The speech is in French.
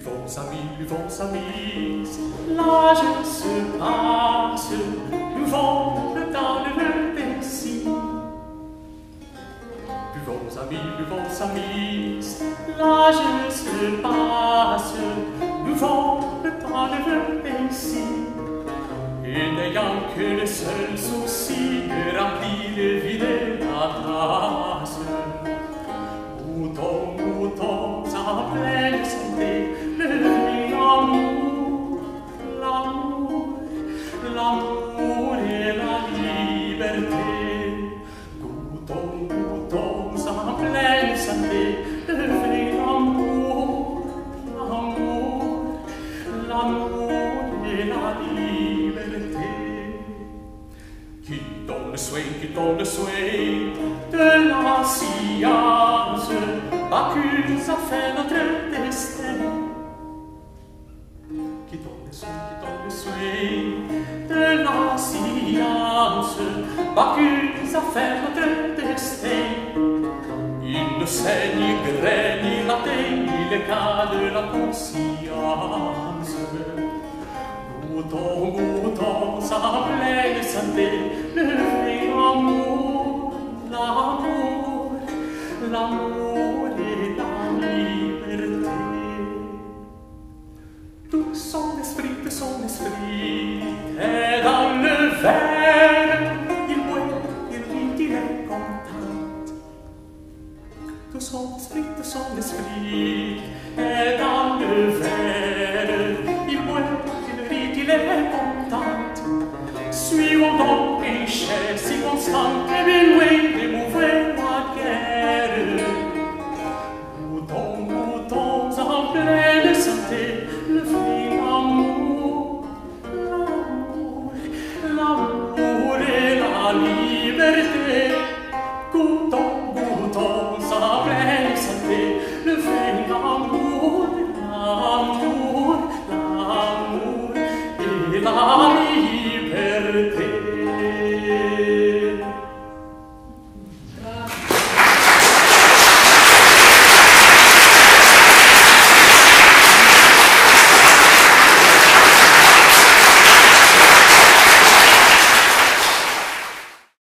buvons amis, l'âge se passe, nous vont dans le Bercy. Buvons amis, l'âge se passe, nous vont dans le Bercy. Et n'ayant que le seul souci de remplir et vider la tasse. Moutons en pleine santé, l'amour et la liberté. Goûtons en pleine santé, l'amour et la liberté. Quittons le swing de la science, Bacchus a fait notre destin. Quittons le swing de la science, Bacchus a fait notre destin. Il ne sait ni grès, ni latin, ni les cas de la conscience. Goûtons en pleine santé,